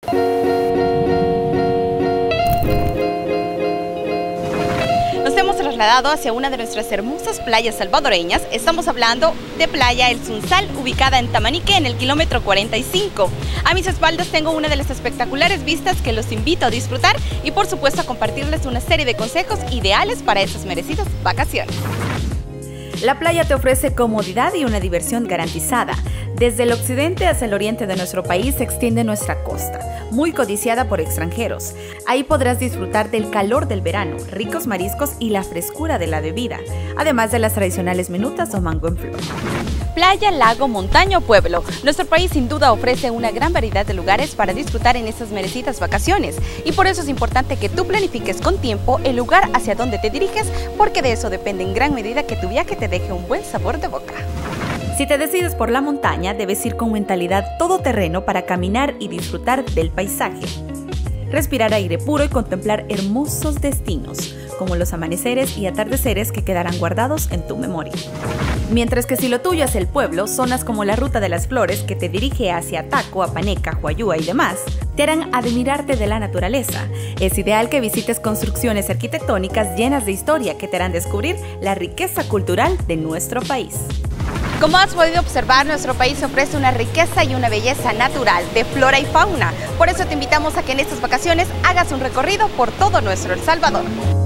Nos hemos trasladado hacia una de nuestras hermosas playas salvadoreñas. Estamos hablando de Playa El Sunsal, ubicada en Tamanique, en el kilómetro 45. A mis espaldas tengo una de las espectaculares vistas que los invito a disfrutar y por supuesto a compartirles una serie de consejos ideales para esas merecidas vacaciones. La playa te ofrece comodidad y una diversión garantizada. Desde el occidente hacia el oriente de nuestro país se extiende nuestra costa, muy codiciada por extranjeros. Ahí podrás disfrutar del calor del verano, ricos mariscos y la frescura de la bebida, además de las tradicionales minutas o mango en flor. Playa, lago, montaña o pueblo. Nuestro país sin duda ofrece una gran variedad de lugares para disfrutar en estas merecidas vacaciones y por eso es importante que tú planifiques con tiempo el lugar hacia donde te diriges, porque de eso depende en gran medida que tu viaje te deje un buen sabor de boca. Si te decides por la montaña, debes ir con mentalidad todoterreno para caminar y disfrutar del paisaje. Respirar aire puro y contemplar hermosos destinos, como los amaneceres y atardeceres que quedarán guardados en tu memoria. Mientras que si lo tuyo es el pueblo, zonas como la Ruta de las Flores, que te dirige hacia Taco, Apaneca, Huayúa y demás, te harán admirarte de la naturaleza. Es ideal que visites construcciones arquitectónicas llenas de historia que te harán descubrir la riqueza cultural de nuestro país. Como has podido observar, nuestro país ofrece una riqueza y una belleza natural de flora y fauna. Por eso te invitamos a que en estas vacaciones hagas un recorrido por todo nuestro El Salvador.